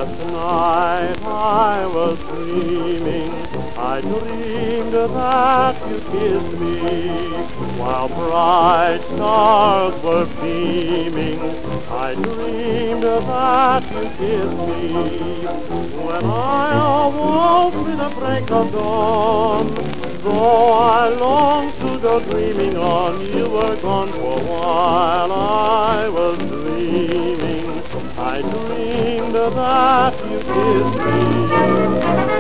Last night I was dreaming, I dreamed that you kissed me, while bright stars were beaming. I dreamed that you kissed me. When I awoke with the break of dawn, though I longed to go dreaming on, you were gone for a while. I was dreaming, I dreamed that you kissed me.